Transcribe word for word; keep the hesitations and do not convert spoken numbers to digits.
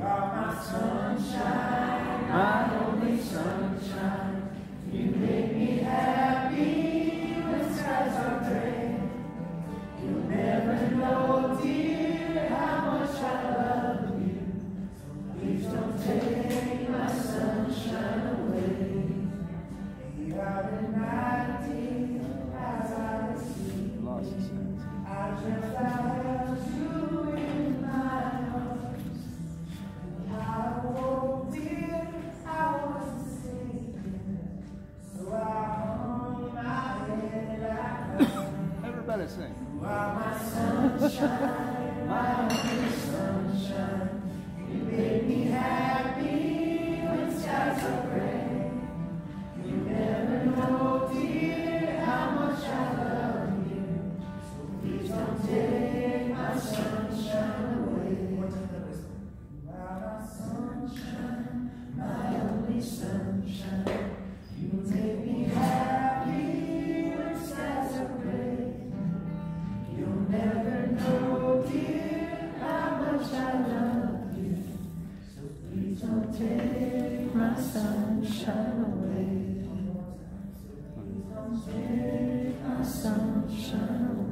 are my sunshine, my only sunshine. You make me happy when skies are gray. You'll never know, dear, how much I love you. Please don't take my sunshine away. The other night, dear, as I was sleeping, I dreamt I held you in my arms. When I woke, dear, I wasn't sleeping, so I hung my head like that. Everybody sing. You are my sunshine, my only sunshine. You make me happy when skies are gray. You never know, dear, how much I love you. So please don't take my sunshine away. You are my sunshine, my only sunshine. You make me happy when skies are gray. You'll never know, dear, how much I love you. So please don't take my sunshine away. So please don't take my sunshine away.